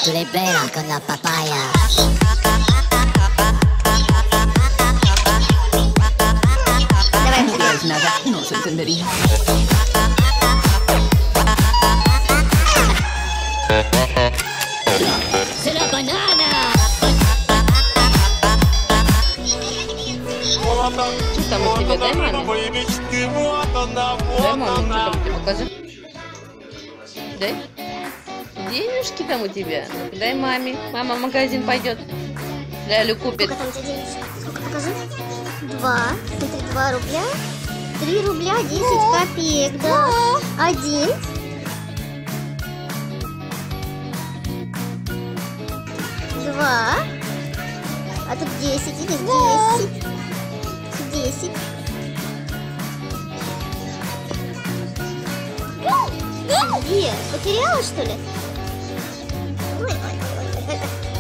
Tu l'es bella con la papaya. No nada, no se entendería. C'est la banana. Что там у тебя? Дай маме. Дай маме, что там у тебя, покажи. Дай. Денежки там у тебя. Ну-ка, дай маме. Мама в магазин пойдет. Лялю купит. Сколько там у тебя денежек? Сколько, покажи. 2. Смотри, 2 рубля. 3 рубля 10 копеек, да. 1. 2. А тут 10. Или 10. 10. Где? Потеряла, что ли? Ой, ой, ой,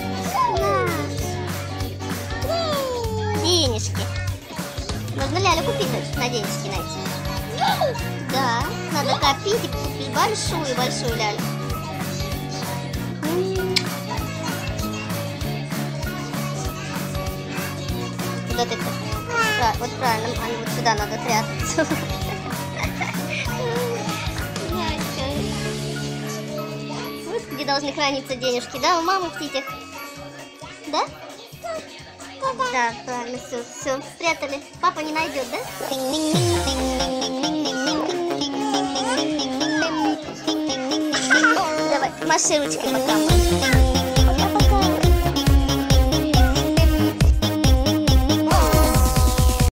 ой. Денежки. Нужно Лялю купить на денежки найти. Да, надо копить и купить большую Лялю. Куда ты-то? Вот правильно, Аня, вот сюда надо прятаться. Вот где должны храниться денежки, да? У мамы в титях. Да? Да, правильно, все, спрятали. Папа не найдет, да? Давай, маши ручкой пока.